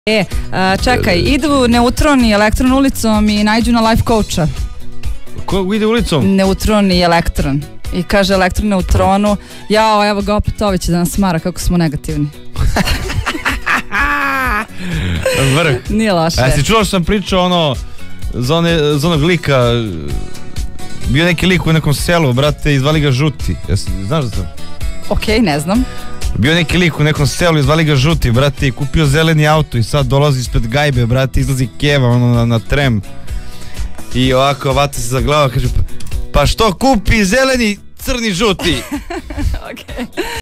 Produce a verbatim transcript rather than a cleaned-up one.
E, a, čekaj, idu Neutron i Elektron ulicom i najđu na life coacha. Ko ide ulicom? Neutron i Elektron. I kaže Elektron Neutronu, jao, evo ga opet Ović da nas smara kako smo negativni. Vrh. Nije loše. A jesi čuo što sam pričao ono, za, one, za onog lika, bio neki lik u nekom selu, brate, i zvali ga Žuti. Jesi, znaš da to? Okej, okay, ne znam. Bio neki lik u nekom selu i zvali ga Žuti, brate, i kupio zeleni auto i sad dolazi ispred gajbe, brate, izlazi keva ono na, na trem i ovako vata se za glava, kaže pa što kupi zeleni, crni, žuti? Okej.